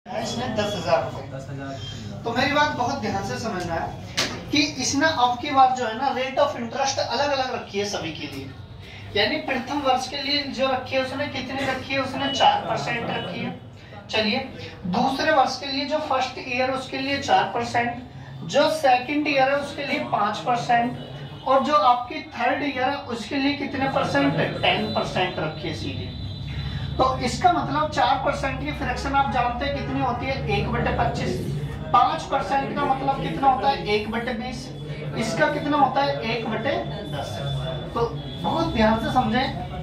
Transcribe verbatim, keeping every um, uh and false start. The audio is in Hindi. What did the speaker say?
इसने दस हजार रुपए। तो मेरी बात बहुत ध्यान से समझना है कि इसने अब की बार जो है ना रेट ऑफ इंटरेस्ट अलग अलग रखी है सभी के लिए। यानी प्रथम वर्ष के लिए जो रखी है उसने कितनी रखी है, उसने चार परसेंट रखी है। चलिए दूसरे वर्ष के लिए जो फर्स्ट ईयर उसके लिए चार परसेंट, जो सेकंड ईयर है उसके लिए पांच परसेंट, और जो आपकी थर्ड ईयर है उसके लिए कितने परसेंट, टेन परसेंट रखी है सीधे। तो इसका मतलब चार परसेंट की फ्रैक्शन आप जानते हैं कितनी होती है, एक बटे पच्चीस। पांच परसेंट का मतलब कितना होता है, एक बटे बीस। इसका कितना होता है, एक बटे दस। तो बहुत ध्यान से समझें